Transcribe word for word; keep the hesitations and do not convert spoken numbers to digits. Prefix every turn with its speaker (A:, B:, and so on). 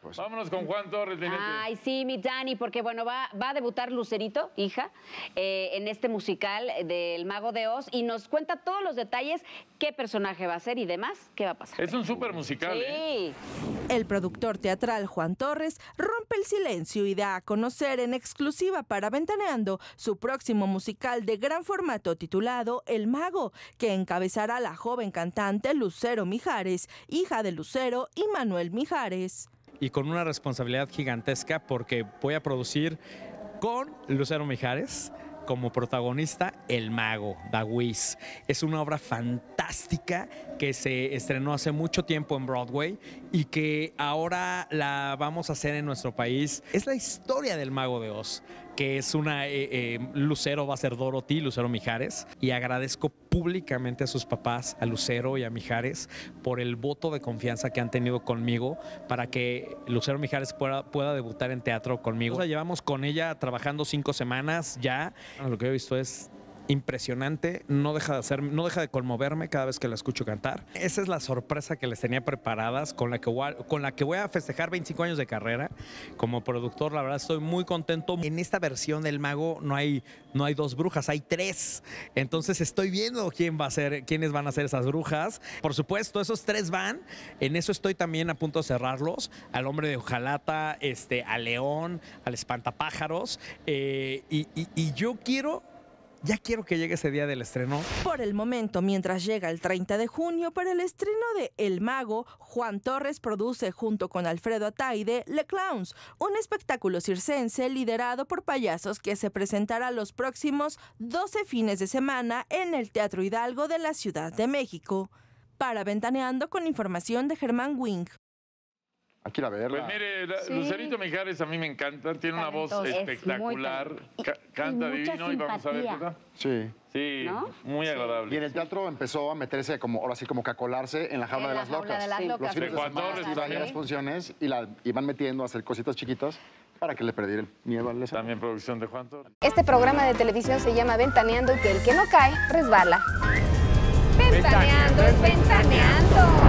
A: Pues,
B: Vámonos con Juan Torres, Linete.
C: Ay, sí, mi Dani, porque bueno, va, va a debutar Lucerito, hija, eh, en este musical del Mago de Oz y nos cuenta todos los detalles, qué personaje va a ser y demás, qué va a pasar.
B: Es un súper musical,
C: Sí.
B: ¿eh?
D: El productor teatral Juan Torres rompe el silencio y da a conocer en exclusiva para Ventaneando su próximo musical de gran formato titulado El Mago, que encabezará la joven cantante Lucero Mijares, hija de Lucero y Manuel Mijares.
E: Y con una responsabilidad gigantesca porque voy a producir con Lucero Mijares como protagonista El Mago, The Wiz. Es una obra fantástica que se estrenó hace mucho tiempo en Broadway y que ahora la vamos a hacer en nuestro país. Es la historia del Mago de Oz, que es una... Eh, eh, Lucero va a ser Dorothy, Lucero Mijares, y agradezco públicamente a sus papás, a Lucero y a Mijares, por el voto de confianza que han tenido conmigo para que Lucero Mijares pueda, pueda debutar en teatro conmigo. O sea, llevamos con ella trabajando cinco semanas ya. Lo que he visto es impresionante, no deja de hacer, no deja de conmoverme cada vez que la escucho cantar. Esa es la sorpresa que les tenía preparadas, con la que voy a, con la que voy a festejar veinticinco años de carrera como productor. La verdad estoy muy contento. En esta versión del Mago no hay, no hay dos brujas, hay tres. Entonces estoy viendo quién va a ser, quiénes van a ser esas brujas. Por supuesto, esos tres van. En eso estoy también a punto de cerrarlos. Al hombre de hojalata, este, al león, al espantapájaros. Eh, y, y, y yo quiero... Ya quiero que llegue ese día del estreno.
D: Por el momento, mientras llega el treinta de junio para el estreno de El Mago, Juan Torres produce junto con Alfredo Ataide Le Clowns, un espectáculo circense liderado por payasos que se presentará los próximos doce fines de semana en el Teatro Hidalgo de la Ciudad de México. Para Ventaneando, con información de Germán Wing.
A: hay que ir a verla.
B: Pues mire, la-
C: Sí.
B: Lucerito Mijares a mí me encanta, tiene una voz
C: Talentoso. Es
B: espectacular,
C: muy
B: ca- canta
C: y mucha
B: divino y vamos a ver qué
C: simpatía.
B: tal.
A: Sí.
B: Sí,
C: ¿No?
B: muy
A: Y
B: agradable.
A: en el teatro empezó a meterse como, ahora sí, como que a colarse en la jaula
C: En
A: de
C: la
A: las
C: jaula
A: locas.
C: de las
A: Sí.
C: locas,
A: Los fines
B: sí.
A: de semana
B: Juan Torres
A: iban a
B: también.
A: las funciones y la iban metiendo a hacer cositas chiquitas para que le perdiera el miedo al escenario.
B: También producción de Juan Torres.
F: Este programa de televisión se llama Ventaneando y que el que no cae, resbala. Ventaneando, ventaneando.